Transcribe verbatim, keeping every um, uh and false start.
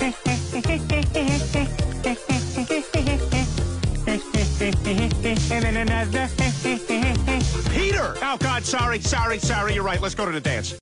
And then another. Peter! Oh, God, sorry, sorry, sorry. You're right. Let's go to the dance.